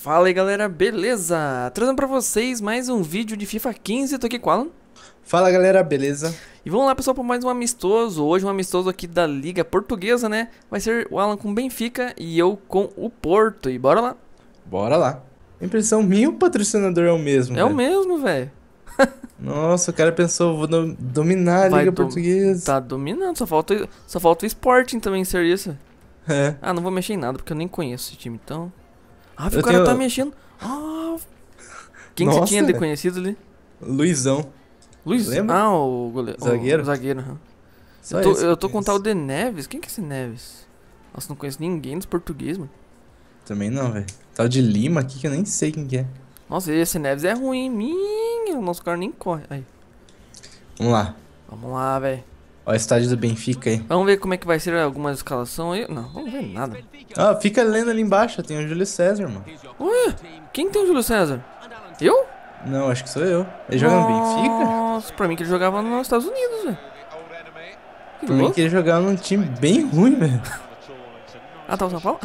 Fala aí galera, beleza? Trazendo pra vocês mais um vídeo de FIFA 15, eu tô aqui com o Alan. Fala galera, beleza? E vamos lá pessoal pra mais um amistoso, hoje um amistoso aqui da Liga Portuguesa, né? Vai ser o Alan com o Benfica e eu com o Porto, e bora lá. Bora lá. Impressão minha, o patrocinador é o mesmo, É o velho. mesmo, velho. Nossa, o cara pensou, vou dominar a Vai Liga Portuguesa. Tá dominando, só falta o Sporting também ser isso. É. Ah, não vou mexer em nada porque eu nem conheço esse time, então... Ah, o Eu cara tenho- tá mexendo. Ah, quem que você Nossa, tinha de velho. conhecido ali? Luizão. Luiz? Lembra? Ah, o goleiro. Zagueiro? O zagueiro, aham. Só Eu esse tô que eu com o tal conheço. de Neves. Quem que é esse Neves? Nossa, não conheço ninguém dos portugueses, mano. Também não, velho. Tal de Lima aqui que eu nem sei quem que é. Nossa, esse Neves é ruim. Minha, o nosso cara nem corre. Aí, Vamos lá. vamos lá, velho. Ó, o estádio do Benfica aí. Vamos ver como é que vai ser alguma escalação aí. Não, vamos ver nada. Ah, fica lendo ali embaixo, tem o Júlio César, mano. Ué, quem tem o Júlio César? Eu? Não, acho que sou eu. Ele joga no Benfica? Nossa, pra mim que ele jogava nos Estados Unidos, velho. Que Pra mim louco. que ele jogava num time bem ruim, velho. Ah, tá o São Paulo?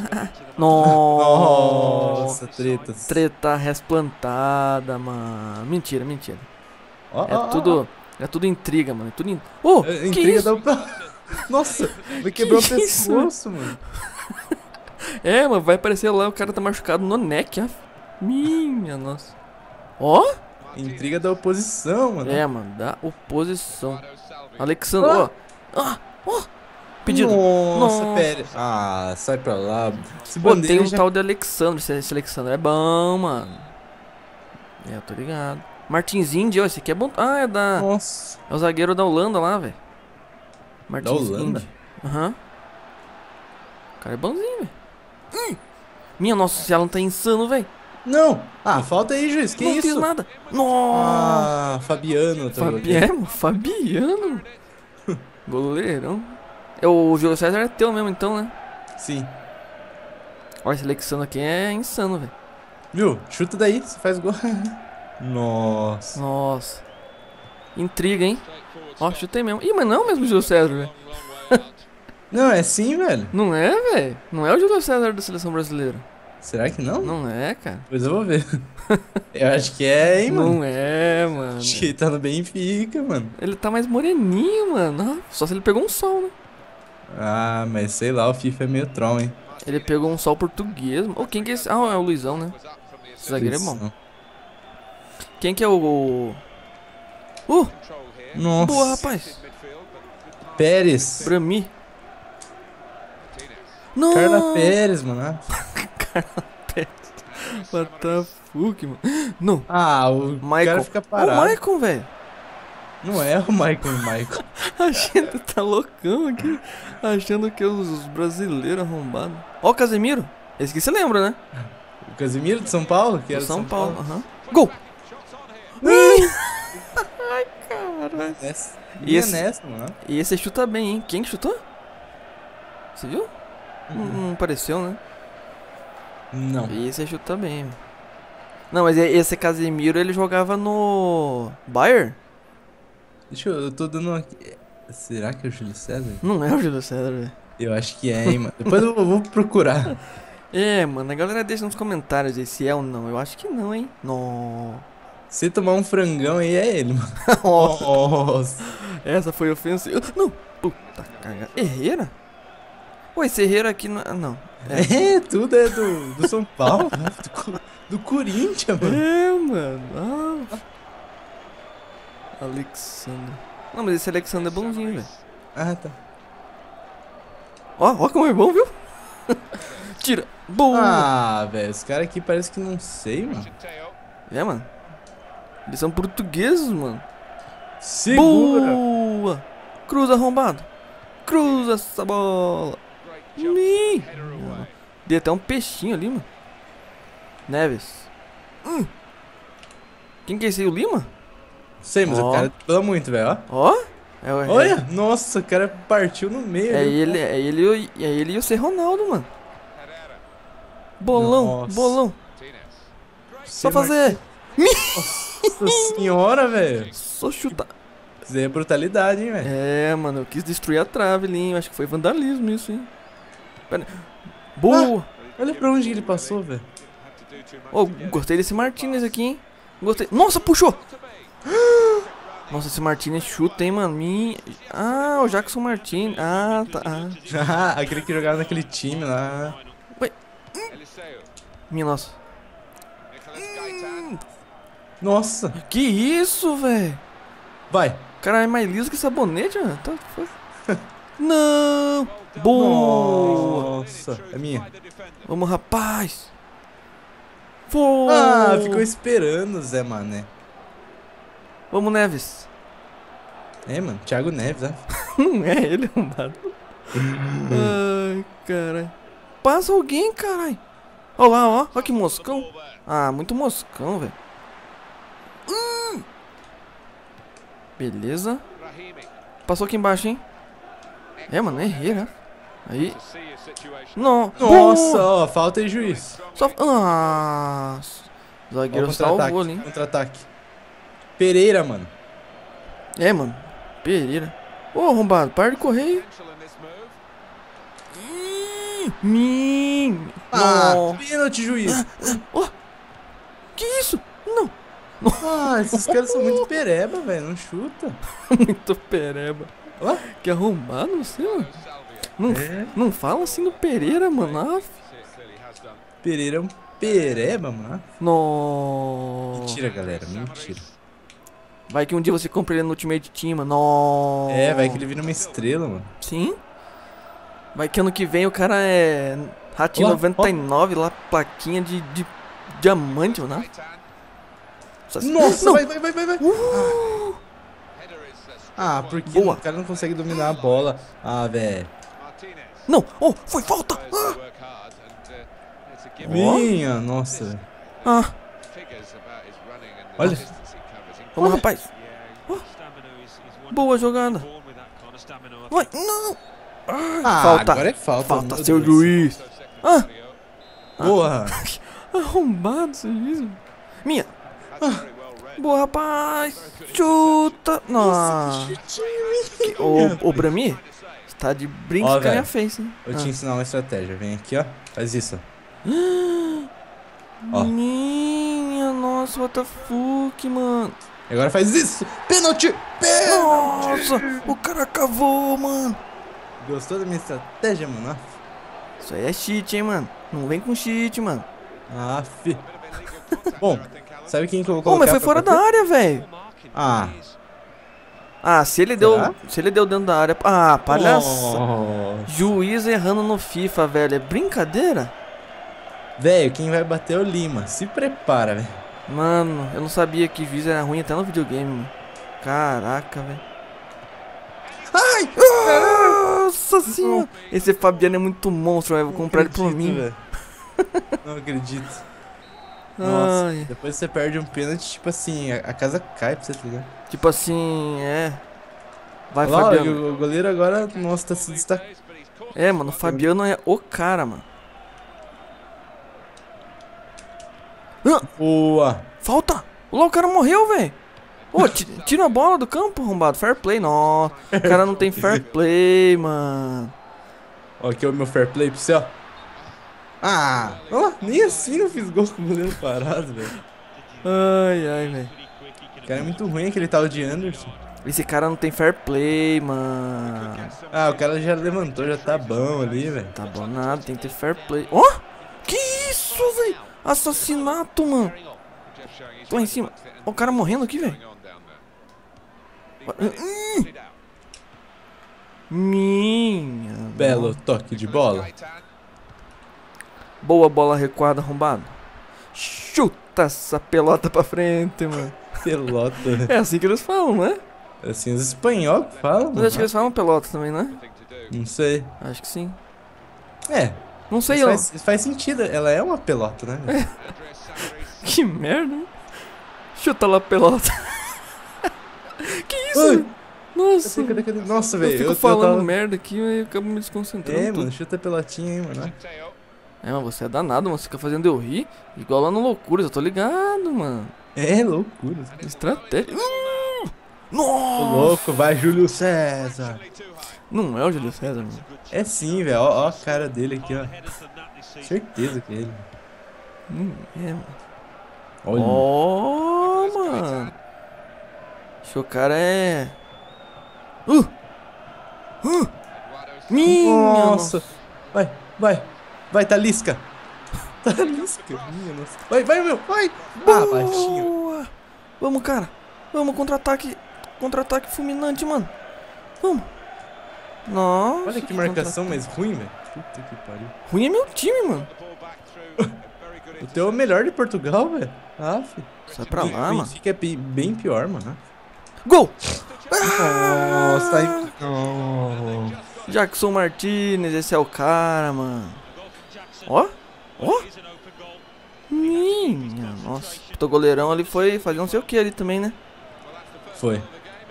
Nossa. Nossa, tretas. Treta resplantada, mano. Mentira, mentira. Ó, É ó, ó, tudo. É tudo intriga, mano. É tudo in... Oh, que Intriga isso? Nossa, vai quebrar o Que isso? pescoço, mano. É, mano, vai aparecer lá, o cara tá machucado no neck, ah. Minha nossa. Ó? Intriga da oposição, mano. É, mano, da oposição. Alexandre, ó. Ó. Pedido. Nossa, Nossa. Pérez. Ah, sai pra lá. Esse Pô, tem bandeira um já... tal de Alexandre. Esse Alexandre é bom, mano. É, eu tô ligado. Martins Indy, ó, esse aqui é bom. Ah, Nossa. é o zagueiro da Holanda lá, velho. Martins Holanda? Indy. Aham. O cara é bonzinho, velho. Minha nossa, esse Alan tá insano, velho. Não. Ah, falta aí, juiz. Que Não isso? fiz nada. Nossa. Ah, Fabiano. Fabiano? Fabiano? Goleirão. O Júlio César é teu mesmo, então, né? Sim. Olha, esse Alexandre aqui é insano, velho. Viu? Chuta daí, você faz gol. Nossa. Nossa. Intriga, hein? Ó, chutei mesmo. Ih, mas não é o mesmo Júlio César, velho. Não, é sim, velho. Não é, velho? Não é o Júlio César da seleção brasileira. Será que não? Não é, cara. Pois eu vou ver. Eu acho que é, hein, mano. Não é, mano. Acho que ele tá no Benfica, mano. Ele tá mais moreninho, mano. Ah, só se ele pegou um sol, né? Ah, mas sei lá, o FIFA é meio troll, hein. Ele pegou um sol português. Ô, quem que é esse? Ah, é o Luizão, né? Esse zagueiro é bom. Não. Quem que é o... Nossa. Boa, rapaz. Pérez. Brami. Não! Carla Pérez, mano. What the fuck, mano? Não. Ah, o Michael. cara fica Ó, parado. o Michael, velho. Não é o Michael. A gente tá loucão aqui. Achando que os brasileiros arrombados. Ó o Casemiro. Esse aqui você lembra, né? O Casimiro de São Paulo? Que Do era de São Paulo. Aham. Paulo. Gol! Ai, caralho. E esse- nessa, mano. E esse chuta bem, hein? Quem que chutou? Você viu? Não pareceu, né? Não. E esse chuta bem, velho. Não, mas esse Casemiro, ele jogava no Bayern? Deixa eu tô dando uma... Será que é o Júlio César? Não é o Júlio César, velho. Eu acho que é, hein, mano. Depois eu vou procurar. É, mano, a galera deixa nos comentários aí se é ou não. Eu acho que não, hein? Não. Se tomar um frangão aí, é ele, mano. Nossa. Essa foi ofensiva. Não! Puta cagada. Herrera? Pô, esse Herrera aqui não. Não. É, tudo é do São Paulo. Do Corinthians, mano. É, mano. Ah. Alexandre. Não, mas esse Alexandre é bonzinho, velho. Ah, tá. Ó como é bom, viu? Tira. Boa! Ah, velho, os caras aqui parece que não sei, mano. É, mano. Eles são portugueses, mano. Segura. Boa! Cruza arrombado. Cruza essa bola. Ih. Dei até um peixinho ali, mano. Neves. Quem que é esse aí? O Lima? Sei, mas Ó. o cara pula muito, velho, ó. Ó. Olha, nossa, o cara partiu no meio. É ali. ele e o C. Ronaldo, mano. Bolão, Nossa. bolão. Só Você fazer. Nossa senhora, velho. Só chutar. Isso aí é brutalidade, hein, velho. É, mano, eu quis destruir a trave ali, hein? Acho que foi vandalismo isso, hein? Pera. Boa! Olha pra onde ele passou, velho. Oh, gostei desse Martinez aqui, hein? Gostei. Nossa, puxou! Nossa, esse Martinez chuta, hein, mano? Ah, o Jackson Martinez. Ah, tá. Ah. Aquele que jogava naquele time lá. Ué. Minha nossa. Nossa. Que isso, velho? Vai. Cara, é mais liso que sabonete, mano. Tá, não! Boa! Nossa, é minha. Vamos, rapaz! Foi! Ah, ficou esperando, Zé Mané. Vamos, Neves. É, mano, Thiago Neves, né? Não é ele, arrombado. Ai, caralho. Passa alguém, caralho. Olha lá, ó. Olha que moscão. Ah, muito moscão, velho. Beleza. Passou aqui embaixo, hein? É, mano, errei, né? Aí. Não. Nossa, ó, falta aí, juiz. Só. Nossa. O zagueiro salvou ali. Contra-ataque. Pereira, mano. É, mano. Pereira. Ô, arrombado, para de correr. Ah, pênalti, juiz. Oh, que isso? Não. Ah, esses caras são muito pereba, velho. Não chuta. Muito pereba. Ó. Que arrombado você, mano. Não, É. não fala assim do Pereira, mano. Pereira é um pereba, mano. Nossa. Mentira, galera. Mentira. Vai que um dia você compra ele no Ultimate Team, mano. Nossa. É, vai que ele vira uma estrela, mano. Sim. Vai que ano que vem o cara é Ratinho Ó, 99 lá, plaquinha de diamante, mano. Nossa, não. vai. Ah, porque Boa. o cara não consegue dominar a bola. Ah, velho. Não, oh, foi falta. Minha, nossa, velho. Ah, Olha. vamos, rapaz. Boa jogada. Vai, não. Ah, falta. agora é falta. Falta, meu seu Deus. juiz. Ah, Boa. arrombado esse juiz. Minha. Boa, rapaz. Chuta. Nossa. Ô, Brami, você tá de brinco Ó, com a minha velho, face, hein? Vou te ensinar uma estratégia. Vem aqui, ó. Faz isso. Ó. Minha, nossa, what the fuck, mano. E agora faz isso. Pênalti. Nossa, o cara cavou, mano. Gostou da minha estratégia, mano? Isso aí é cheat, hein, mano. Não vem com cheat, mano. Ah, fi. Bom, sabe quem que eu vou Ô, colocar? mas foi pra fora da bater? área, velho. Ah. Ah, se ele Será? deu dentro da área. Ah, palhaço. Nossa. Juiz errando no FIFA, velho. É brincadeira? Velho, quem vai bater é o Lima. Se prepara, velho. Mano, eu não sabia que juiz era ruim até no videogame, mano. Caraca, velho. Ai! Nossa senhora. Esse Fabiano é muito monstro, velho. Vou comprar ele por mim. Véio. Não acredito. Nossa, Ai. depois você perde um pênalti, tipo assim, a casa cai pra você, tá ligado? Tipo assim, é. Vai, Olha lá, Fabiano. o goleiro agora, nossa, tá se destacando. É, mano, o Fabiano é o cara, mano. Ah, Boa! falta! Olha lá, o cara morreu, velho. Ô, tira a bola do campo, arrombado. Fair play, nossa. O cara não tem fair play, mano. Ó, aqui é o meu fair play pro você, ó. Ah! Olha lá, nem assim eu fiz gol com o goleiro parado, velho. Ai, velho. O cara é muito ruim, aquele tal de Anderson. Esse cara não tem fair play, mano. Ah, o cara já levantou, já tá bom ali, velho. Tá bom nada, tem que ter fair play. Ó! Que isso, velho? Assassinato, mano. Tô lá em cima. Ó, o cara morrendo aqui, velho. Minha. Belo toque de bola. Boa bola recuada, arrombado. Chuta essa pelota pra frente, mano. Pelota. É assim que eles falam, né? Assim, os espanhol que falam. Mas acho que eles falam pelota também, né? Não sei. Acho que sim. É, Não sei, isso eu. faz sentido. Ela é uma pelota, né? velho? Que merda, hein? Chuta lá a pelota. Que isso? Ai. Nossa. Cadê? Nossa, Eu velho. fico falando merda aqui e eu acabo me desconcentrando. É, tudo. mano, chuta a pelotinha aí, mano. É, mas você é danado, mano. Você fica fazendo eu rir. Igual lá no Loucuras, eu tô ligado, mano. É loucura. Estratégia. Ô, Nossa! louco, vai Júlio César. Não é o Júlio César, mano. É sim, velho. Ó a cara dele aqui, ó. Certeza que é ele. É, mano. Olha. Ó, mano. Acho que o cara é... Minha Nossa. Vai, Talisca. Talisca, minha nossa. Vai, meu, vai. Ah, baixinho. Boa. Vamos, cara. Vamos, contra-ataque. Contra-ataque fulminante, mano. Vamos. Nossa. Olha que marcação mais ruim, velho. Puta que pariu. Ruim é meu time, mano. O teu é o melhor de Portugal, velho. Ah, filho. Sai pra lá, mano. Fica bem pior, mano. Gol! Nossa, aí... Não. Jackson Martinez, esse é o cara, mano. Ó. Minha nossa. O goleirão ali foi fazer não sei o que ali também, né? Foi.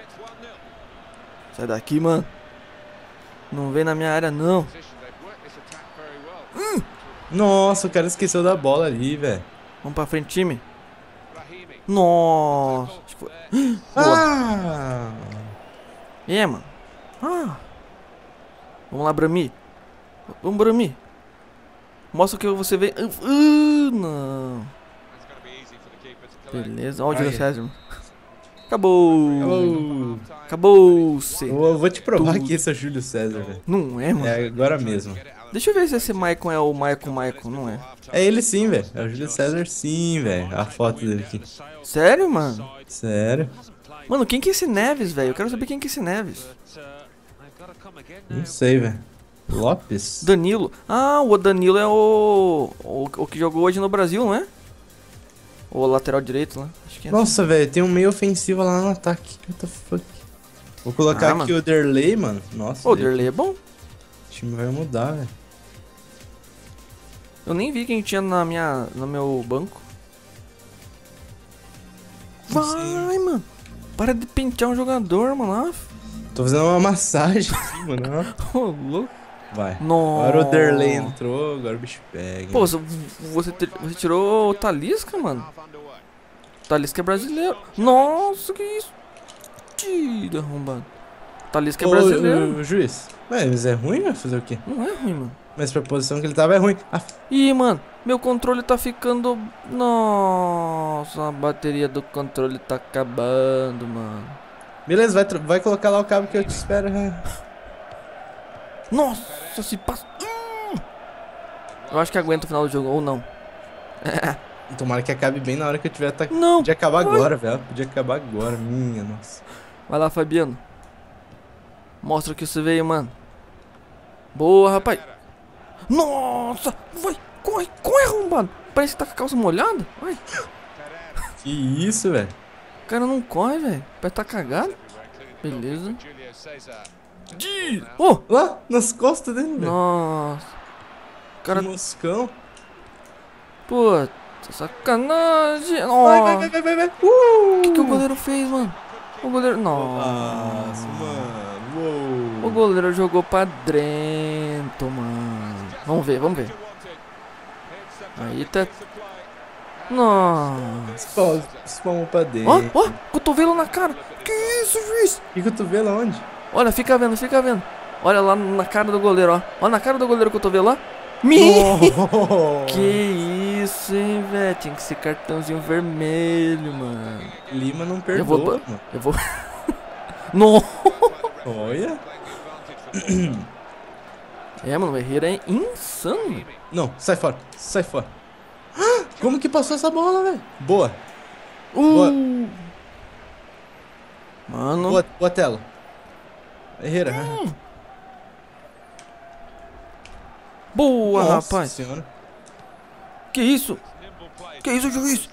Sai daqui, mano. Não vem na minha área, não. Nossa, o cara esqueceu da bola ali, velho. Vamos pra frente, time. Nossa. Acho que foi. Boa. Ah! Mano. Vamos lá, Brami. Vamos, Brami. Mostra o que você vê. Não. Beleza. Olha o Júlio César. Acabou-se. Eu vou te provar que esse é o Júlio César, velho. Não é, mano. É agora mesmo. Deixa eu ver se esse Maicon é o Maicon, não é? É ele sim, velho. É o Júlio César sim, velho. A foto dele aqui. Sério, mano? Sério? Mano, quem que é esse Neves, velho? Eu quero saber quem que é esse Neves. Não sei, velho. Lopes? Danilo. Ah, o Danilo é o que jogou hoje no Brasil, não é? O lateral direito lá. Acho que é. Nossa, velho, tem um meio ofensivo lá no ataque. What the fuck? Vou colocar aqui o Derlei, mano. Nossa, o Derlei é bom. O time vai mudar, velho. Eu nem vi quem tinha no meu banco. Vai, mano. Para de pentear um jogador, mano. Tô fazendo uma massagem aqui, mano. Ô, louco. Vai. Nossa. Agora o Derlei entrou, agora o bicho pega. Pô, você tirou o Talisca, mano. O Talisca é brasileiro. Nossa, que isso? Tira, arrombado. O Talisca é brasileiro. O juiz. Mas é ruim, vai fazer o quê? Não é ruim, mano. Mas pra posição que ele tava é ruim. Ih, mano, meu controle tá ficando... Nossa, a bateria do controle tá acabando, mano. Beleza, vai colocar lá o cabo que eu te espero. Nossa, se passa... Eu acho que aguenta o final do jogo, ou não. Tomara que acabe bem na hora que eu tiver atacando. Não. Podia acabar agora, velho. Podia acabar agora, minha nossa. Vai lá, Fabiano. Mostra o que você veio, mano. Boa, rapaz. Nossa, vai, corre, arrombado. Parece que tá com a calça molhada. Vai. Que isso, velho. O cara não corre, velho. Parece que tá cagado. Beleza. Oh! Lá, nas costas dele, velho. Nossa. O cara... Que moscão. Puta, sacanagem. Vai. O que o goleiro fez, mano? O goleiro... Nossa, mano. Uou. O goleiro jogou pra dentro, mano. Vamos ver. Aí tá... Nossa. Spawn pra dentro. Ó, cotovelo na cara. Que isso, juiz? Que cotovelo aonde? Olha, fica vendo. Olha lá na cara do goleiro, ó. Olha na cara do goleiro o cotovelo, ó. Que isso, hein, velho. Tinha que ser cartãozinho vermelho, mano. Lima não perdoa, mano. Eu vou... Não. Olha. É, mano, o Herrera é insano. Não, sai fora. Como que passou essa bola, velho? Boa. Mano. Boa tela. Herrera. Boa, Nossa rapaz. Senhora. Que isso, juiz?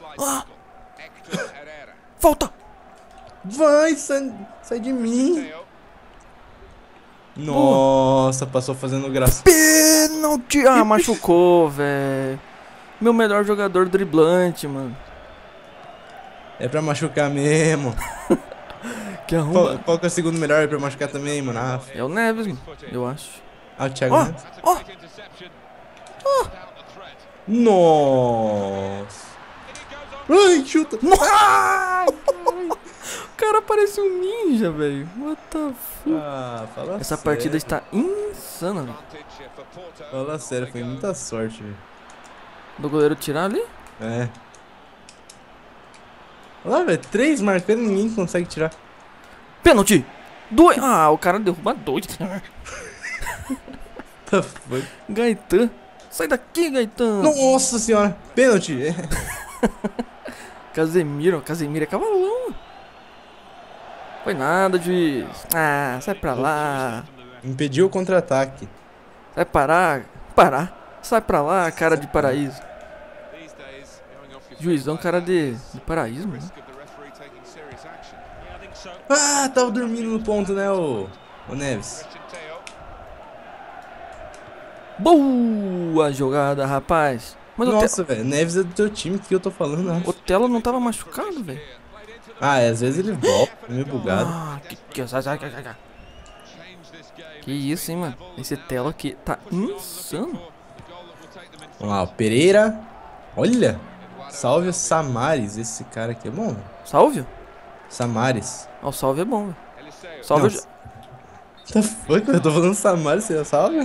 Falta. Vai, sai de mim. Nossa, passou fazendo graça. Pênalti. Machucou, velho. Meu melhor jogador driblante, mano. É pra machucar mesmo. Que arruma. Qual que é o segundo melhor? É pra machucar também, mano? É o Neves, mano. Eu acho. O Thiago Neves. Nossa. Ai, chuta. O cara parece um ninja, velho. What the fuck? Fala Essa sério. partida está insana, velho. Fala sério, foi muita sorte, velho. Do goleiro tirar ali? É. Olha lá, velho. 3 marcando e ninguém consegue tirar. Pênalti! 2! Ah, o cara derruba 2. Tá foi. Gaetan. Sai daqui, Gaetan. Nossa senhora. Pênalti. Casemiro é cavalão. Foi nada, juiz. Ah, sai pra lá. Impediu o contra-ataque. Vai parar. Sai pra lá, cara de paraíso. Juizão, cara de paraíso, mano. Ah, tava dormindo no ponto, né, o Neves. Boa jogada, rapaz. Mas Nossa, velho, Neves é do teu time, que eu tô falando, o acho. Telo não tava machucado, velho. Ah, às vezes ele volta, meio bugado. Ah, sai. Que isso, hein, mano. Esse Telo aqui tá insano. Vamos lá, o Pereira. Olha, salve o Samaris, esse cara aqui é bom. Salve? Samaris. Ó, o salve é bom, velho. Salve. Nossa. Tá fuck, eu tô falando Samaris, você salve?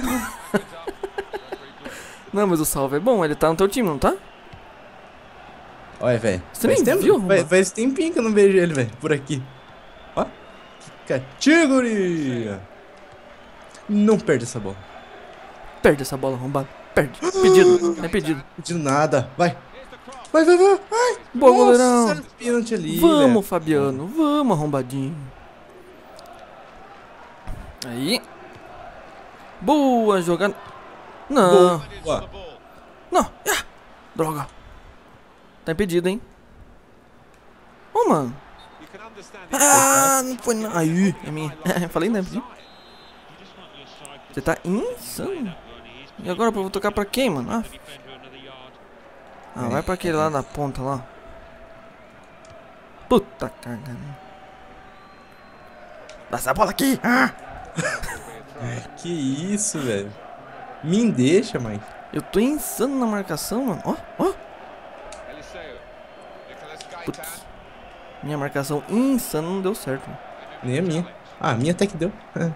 Não, mas o salve é bom. Ele tá no teu time, não tá? Olha, velho. Você nem viu, faz tempinho que eu não vejo ele, velho, por aqui. Ó. Que categoria. Não perde essa bola. Perde essa bola, arrombado. Perde. Pedido. É pedido. Pedindo nada. Vai. Vai. Boa, Nossa, goleirão. Pênalti ali, Vamos, velho. Fabiano. Vamos, arrombadinho. Aí. Boa jogada. Não. Boa. Não. Ah, droga. Tá impedido, hein? Ô, mano. Ah, não foi não. Aí, é minha. Falei, né? Você tá insano. E agora eu vou tocar pra quem, mano? Ah, vai pra aquele lá da ponta lá. Puta cagada. Dá essa bola aqui. Ah! Que isso, velho. Me deixa, Mike. Eu tô insano na marcação, mano. Ó. Putz. Minha marcação insana não deu certo, mano. Nem a minha. Ah, a minha até que deu.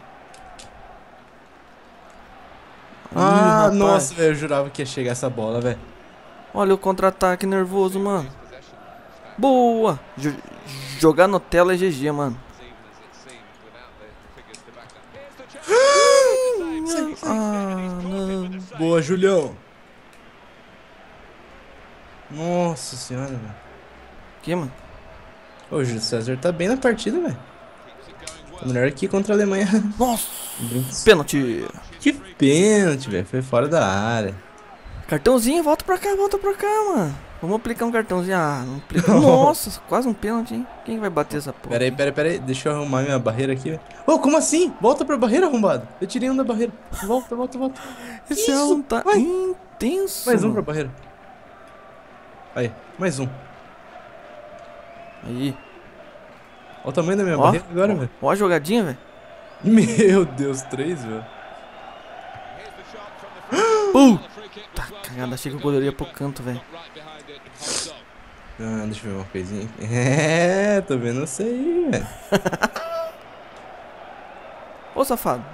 Rapaz. Nossa, velho. Eu jurava que ia chegar essa bola, velho. Olha o contra-ataque nervoso, mano. Boa. Jogar no tela é GG, mano. Não. Boa, Julião. Nossa senhora, velho. Que, mano? Ô, o Júlio César tá bem na partida, velho. Tá melhor aqui contra a Alemanha. Nossa. Pênalti. Que pênalti, velho. Foi fora da área. Cartãozinho, volta pra cá, mano. Vamos aplicar um cartãozinho. Ah, não aplica. Nossa, quase um pênalti, hein? Quem vai bater essa porra? Pera aí. Deixa eu arrumar minha barreira aqui, velho. Ô, como assim? Volta pra barreira, arrombado. Eu tirei um da barreira. Volta. Esse Isso? álbum tá Vai. intenso. Mais um mano. pra barreira. Aí, mais um. Aí. Olha o tamanho da minha Ó, barreira agora, velho. ó a jogadinha, velho. Meu Deus, 3, velho. Tá cagada, achei que o goleiro ia pro canto, velho. Ah, deixa eu ver uma coisinha. É, tô vendo isso aí, velho. Ô, safado.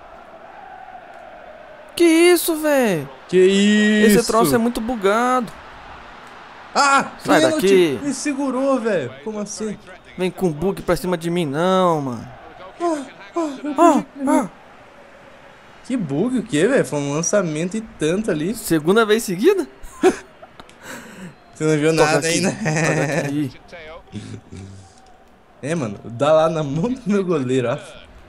Que isso, velho? Que isso? Esse troço é muito bugado. Ah, Sai pênalti. daqui. Me segurou, velho. Como assim? Vem com bug pra cima de mim, não, mano. Que bug o que, velho? Foi um lançamento e tanto ali. Segunda vez seguida? Você não viu Toca nada aqui, ainda. toca aqui. É, mano, dá lá na mão do meu goleiro, ó.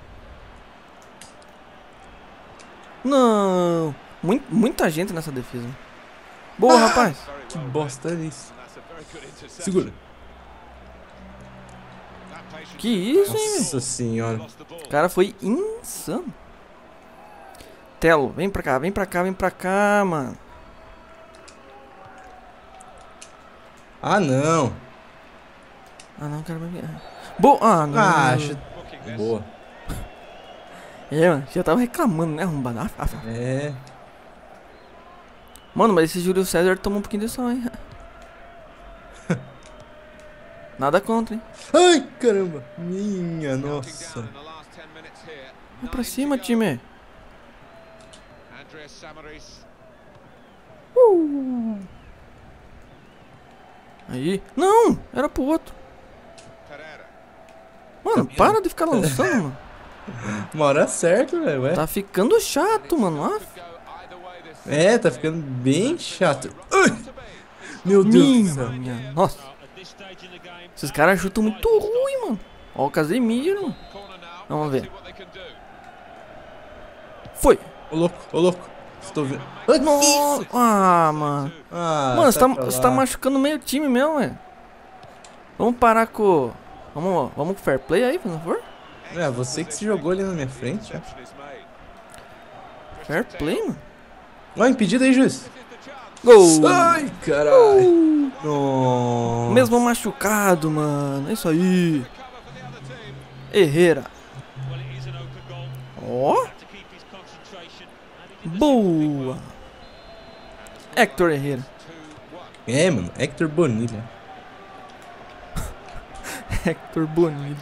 Não. Muita gente nessa defesa. Boa, rapaz. Que bosta é isso? Segura. Que isso, hein, velho? Nossa senhora. O cara foi insano. Telo, vem pra cá, mano. Ah, não. Ah, não, cara. Boa. Ah, não. Ah, acho... Boa. É, mano, já tava reclamando, né, arrombado? É. Mano, mas esse Júlio César tomou um pouquinho de sol, hein? Nada contra, hein? Ai, caramba. Minha nossa. Vai pra cima, time. Aí. Não! Era pro outro. Mano, para de ficar lançando, mano. Uma hora certa, velho. Ué. Tá ficando chato, mano. Ah, É, tá ficando bem chato. Ai! Meu Deus do céu. minha. Nossa. Esses caras chutam muito ruim, mano. Ó o Casemiro. Vamos ver. Foi. Ô louco, ô louco. Estou vendo. Ah, Nossa. isso? Ah, mano. Ah, Mano, sai pra você lá. tá machucando meio time mesmo, velho. Vamos parar com... Vamos com fair play aí, por favor? É, você que se jogou ali na minha frente. Ó. Fair play, mano. Ó, impedido aí, juiz. Gol! Ai, caralho. Nossa. Mesmo machucado, mano. É isso aí. Herrera. Ó. Boa. Hector Herrera. É, mano. Hector Bonilha. Hector Bonilha.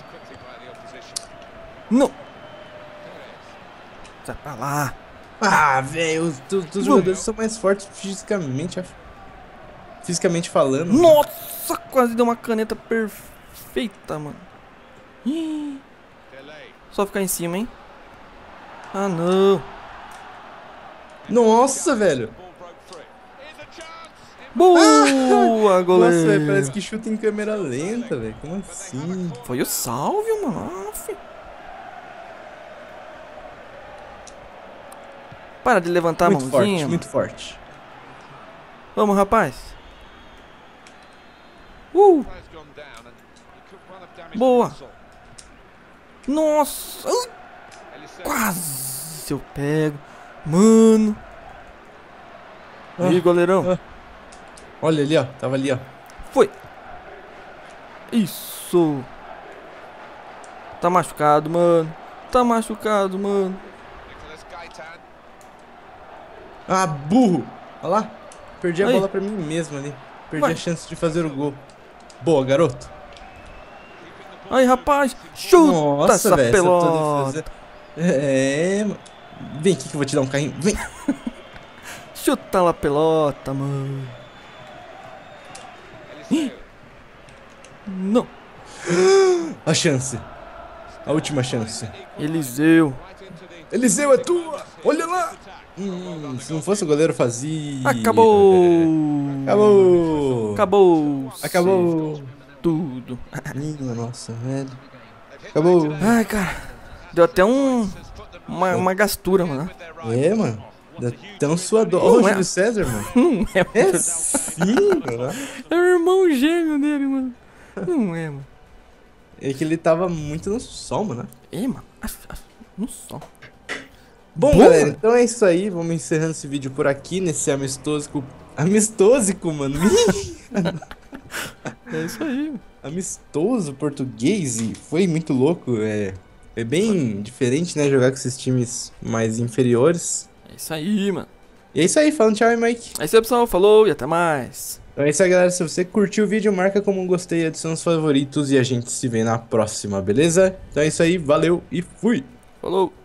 Não. Sai pra lá. Ah, velho. Os jogadores são mais fortes fisicamente. Fisicamente falando. Nossa, quase deu uma caneta perfeita, mano. Ih. Só ficar em cima, hein? Ah, não. Nossa, velho. Boa, goleiro. Nossa, velho. Parece que chuta em câmera lenta, velho. Como assim? Foi o salve, mano. Aff. Para de levantar a Muito mãozinha. forte, Mano. muito forte. Vamos, rapaz. Boa. Nossa. Quase eu pego. Mano. Aí, goleirão. Olha ali, ó. Tava ali, ó. Foi. Isso. Tá machucado, mano. Tá machucado, mano. Ah, burro. Olha lá. Perdi a Aí. bola pra mim mesmo ali. Perdi Vai. a chance de fazer o gol. Boa, garoto. Aí, rapaz. Chuta Nossa, essa velho. pelota. É, mano. Vem aqui que eu vou te dar um carrinho. Vem. Chuta lá a pelota, mano. Ih. Não. A chance. A última chance. Eliseu. Eliseu, é tua. Olha lá. Se não fosse o goleiro fazia. Acabou. Acabou. Acabou. Acabou. Tudo. Minha nossa, velho. Acabou. Ai, cara. Deu até uma gastura, mano. É, mano. Dá até um suador. Não Olha o é. Júlio César, mano. Não é, É mano. sim, mano. É o irmão gêmeo dele, mano. Não é, mano. É que ele tava muito no sol, mano. Ei, mano. Não só. Bom, Boa. galera, então é isso aí. Vamos encerrando esse vídeo por aqui, nesse amistoso. Amistoso, mano. É isso aí, mano. Amistoso português. E foi muito louco. É bem diferente, né? Jogar com esses times mais inferiores. É isso aí, mano. E é isso aí. Falando tchau aí, Mike. É isso aí, pessoal. Falou e até mais. Então é isso aí, galera. Se você curtiu o vídeo, marca como um gostei, adiciona os favoritos e a gente se vê na próxima, beleza? Então é isso aí. Valeu e fui! Falou.